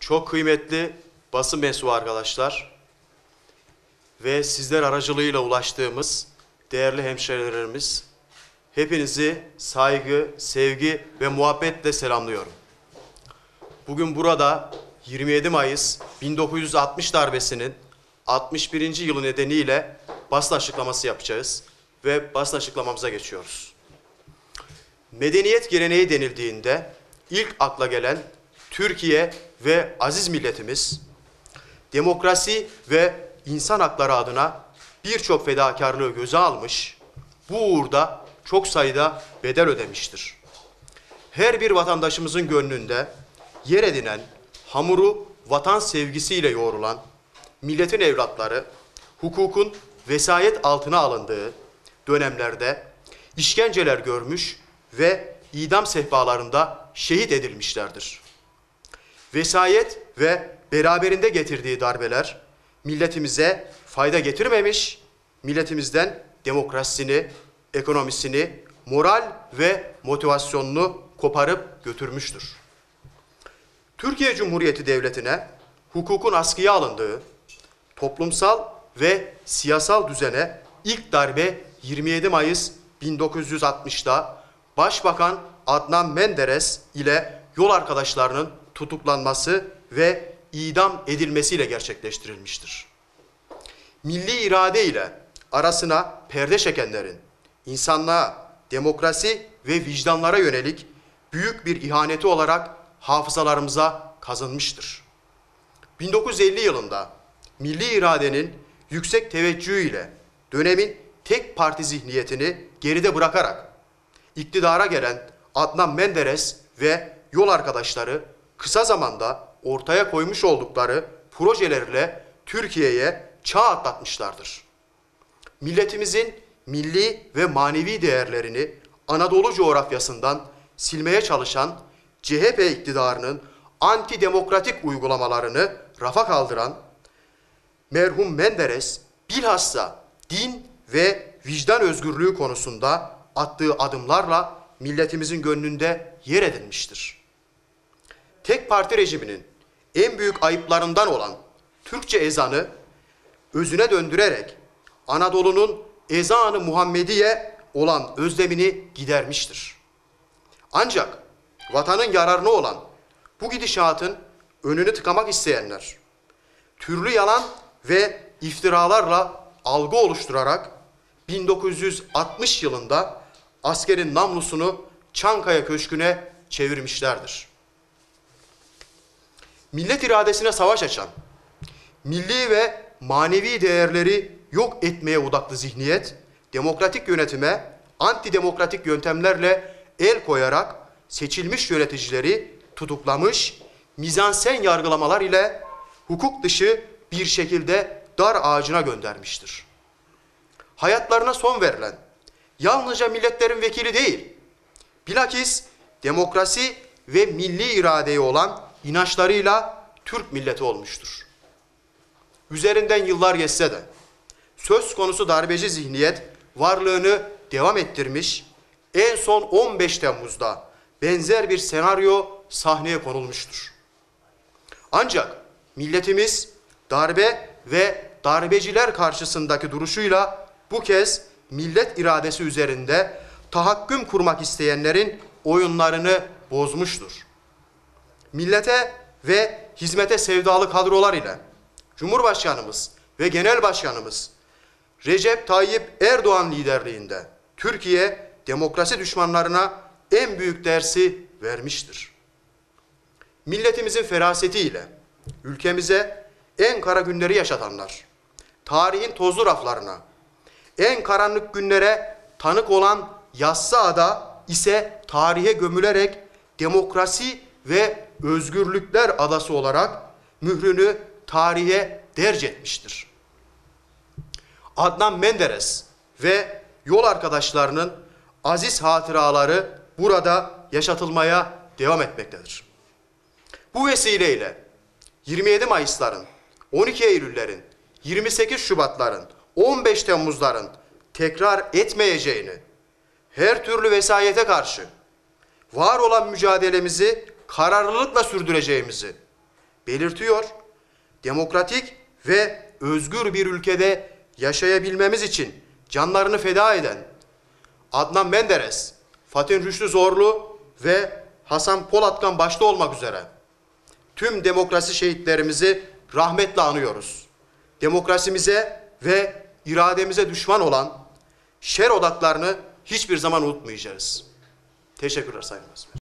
Çok kıymetli basın mensubu arkadaşlar ve sizler aracılığıyla ulaştığımız değerli hemşehrilerimiz, hepinizi saygı, sevgi ve muhabbetle selamlıyorum. Bugün burada 27 Mayıs 1960 darbesinin 61. yılı nedeniyle basın açıklaması yapacağız ve basın açıklamamıza geçiyoruz. Medeniyet geleneği denildiğinde ilk akla gelen Türkiye ve aziz milletimiz, demokrasi ve insan hakları adına birçok fedakarlığı göze almış, bu uğurda çok sayıda bedel ödemiştir. Her bir vatandaşımızın gönlünde yer edinen, hamuru vatan sevgisiyle yoğrulan, milletin evlatları, hukukun vesayet altına alındığı dönemlerde işkenceler görmüş ve idam sehpalarında şehit edilmişlerdir. Vesayet ve beraberinde getirdiği darbeler milletimize fayda getirmemiş, milletimizden demokrasisini, ekonomisini, moral ve motivasyonunu koparıp götürmüştür. Türkiye Cumhuriyeti Devleti'ne hukukun askıya alındığı, toplumsal ve siyasal düzene ilk darbe 27 Mayıs 1960'da Başbakan Adnan Menderes ile yol arkadaşlarının tutuklanması ve idam edilmesiyle gerçekleştirilmiştir. Milli irade ile arasına perde çekenlerin insanlığa, demokrasi ve vicdanlara yönelik büyük bir ihaneti olarak hafızalarımıza kazınmıştır. 1950 yılında milli iradenin yüksek teveccühüyle dönemin tek parti zihniyetini geride bırakarak iktidara gelen Adnan Menderes ve yol arkadaşları kısa zamanda ortaya koymuş oldukları projelerle Türkiye'ye çağ atlatmışlardır. Milletimizin milli ve manevi değerlerini Anadolu coğrafyasından silmeye çalışan CHP iktidarının antidemokratik uygulamalarını rafa kaldıran merhum Menderes bilhassa din ve vicdan özgürlüğü konusunda attığı adımlarla milletimizin gönlünde yer edinmiştir. Tek parti rejiminin en büyük ayıplarından olan Türkçe ezanı özüne döndürerek Anadolu'nun ezanı Muhammediye olan özlemini gidermiştir. Ancak vatanın yararına olan bu gidişatın önünü tıkamak isteyenler, türlü yalan ve iftiralarla algı oluşturarak 1960 yılında askerin namlusunu Çankaya Köşkü'ne çevirmişlerdir. Millet iradesine savaş açan, milli ve manevi değerleri yok etmeye odaklı zihniyet, demokratik yönetime antidemokratik yöntemlerle el koyarak seçilmiş yöneticileri tutuklamış, mizansen yargılamalar ile hukuk dışı bir şekilde dar ağacına göndermiştir. Hayatlarına son verilen, yalnızca milletlerin vekili değil, bilakis demokrasi ve milli iradeye olan inançlarıyla Türk milleti olmuştur. Üzerinden yıllar geçse de söz konusu darbeci zihniyet varlığını devam ettirmiş, en son 15 Temmuz'da benzer bir senaryo sahneye konulmuştur. Ancak milletimiz darbe ve darbeciler karşısındaki duruşuyla bu kez millet iradesi üzerinde tahakküm kurmak isteyenlerin oyunlarını bozmuştur. Millete ve hizmete sevdalı kadrolar ile Cumhurbaşkanımız ve Genel Başkanımız Recep Tayyip Erdoğan liderliğinde Türkiye demokrasi düşmanlarına en büyük dersi vermiştir. Milletimizin ferasetiyle ülkemize en kara günleri yaşatanlar, tarihin tozlu raflarına, en karanlık günlere tanık olan Yassıada ise tarihe gömülerek demokrasi ve özgürlükler adası olarak mührünü tarihe derc etmiştir. Adnan Menderes ve yol arkadaşlarının aziz hatıraları burada yaşatılmaya devam etmektedir. Bu vesileyle 27 Mayıs'ların, 12 Eylül'lerin, 28 Şubat'ların, 15 Temmuz'ların tekrar etmeyeceğini, her türlü vesayete karşı var olan mücadelemizi kararlılıkla sürdüreceğimizi, belirtiyor. Demokratik ve özgür bir ülkede yaşayabilmemiz için canlarını feda eden Adnan Menderes, Fatih Rüştü Zorlu ve Hasan Polatkan başta olmak üzere tüm demokrasi şehitlerimizi rahmetle anıyoruz. Demokrasimize ve irademize düşman olan şer odaklarını hiçbir zaman unutmayacağız. Teşekkürler Sayın Başkan.